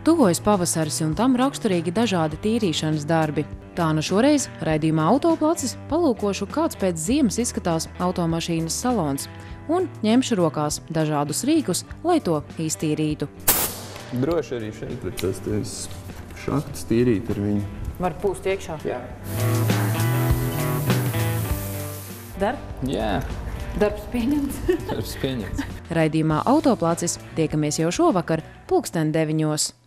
Tuvojas pavasaris un tam raksturīgi dažādi tīrīšanas darbi. Tā nu šoreiz raidījumā Autoplacis palūkošu, kāds pēc ziemas izskatās automašīnas salons un ņemšu rokās dažādus rīkus, lai to iztīrītu. Droši arī šeit ir tas šakts tīrīt ar viņu. Var pūst iekšā? Jā. Dar? Jā. Darbs pieņemts? Darbs pieņemts. Raidījumā Autoplacis tiekamies jau šovakar 20:00.